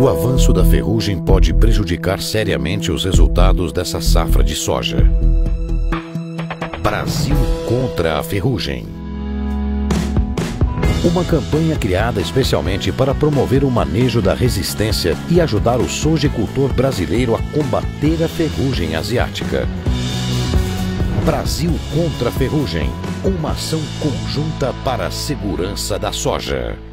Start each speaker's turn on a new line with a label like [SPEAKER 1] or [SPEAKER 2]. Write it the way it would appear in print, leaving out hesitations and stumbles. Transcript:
[SPEAKER 1] O avanço da ferrugem pode prejudicar seriamente os resultados dessa safra de soja. Brasil contra a ferrugem. Uma campanha criada especialmente para promover o manejo da resistência e ajudar o sojicultor brasileiro a combater a ferrugem asiática. Brasil contra a ferrugem. Uma ação conjunta para a segurança da soja.